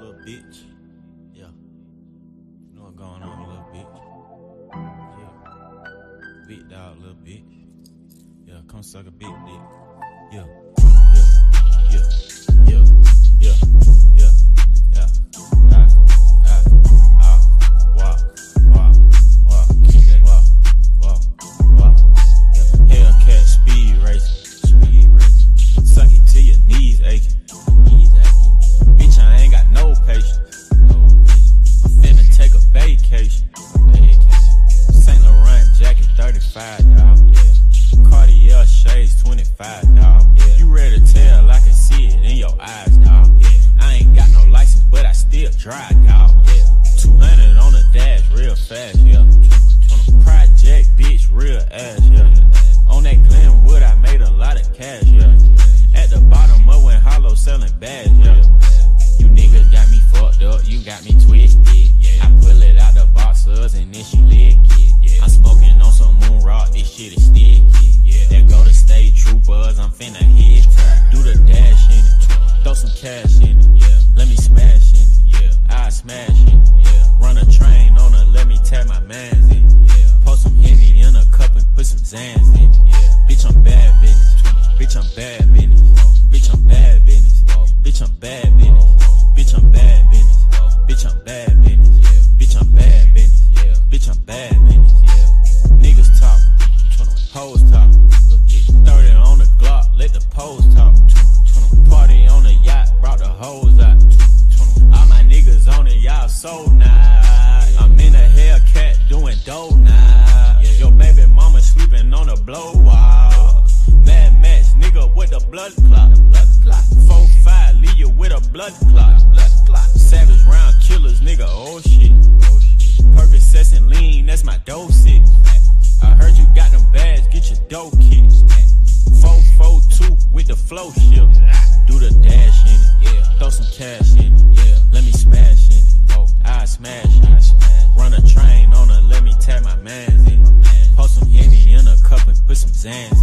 little bitch. Yeah. You know what's going on, little bitch. Yeah. Big dog, little bitch. Yeah, come suck a big dick. Yeah. Yeah. Yeah. Yeah. Yeah. Yeah. Yeah. Wow. Wow. Wow. Wow. Wow. Wow. Yeah. Hellcat speed race. Speed race. Suck it till your knees aching. Bitch, I ain't got no patience. I'm finna take a vacation. Saint Laurent jacket, 35, dawg. Yeah. Cartier shades, 25, dawg. Yeah. You ready to tell? I can see it in your eyes, dawg. Yeah. I ain't got no license, but I still drive, dawg. Yeah. 200 on the dash, real fast, yeah. Project, bitch, real ass, yeah. On that Glenwood, I made a lot of cash, yeah. At the bottom of when Hollow selling bags, yeah. You niggas got me fucked up, you got me twisted, yeah. I pull it out the boxers and then she lick it, yeah. I'm smoking on some moon rock, this shit is sticky, yeah. That go to state troopers, I'm finna hit. Do the dash in it, throw some cash in it, yeah. Let me smash in it, yeah. I smash in it, yeah. Run a train on her, let me tag my mans in it, yeah. Pour some Henny in a cup and put some Zans in it, yeah. Bitch, I'm bad business, bitch, I'm bad business, bitch, I'm bad business, bitch, I'm bad business, bitch, I'm bad business, bitch, I'm bad business, bitch, I'm bad business, bitch, I'm bad business, niggas talk, hoes talk, 30 on the Glock, let the pose talk, party on the yacht, brought the hoes out, all my niggas on it, y'all so nice, I'm in a Hellcat doing dough now, your baby mama sleeping on a blow wall, Mad Max, nigga with the blood clot, 4-5, leave you with a blood clot, savage round killers, nigga, oh shit, Percocets and lean, that's my dosage, I heard you got them bags, get your dough kicked, 442 with the flow shift, do the dash in it, yeah. Throw some cash in it, yeah. Let me smash in it, I smash it, run a train on her, let me tag my mans in it, pour some Henny in a cup and put some Zans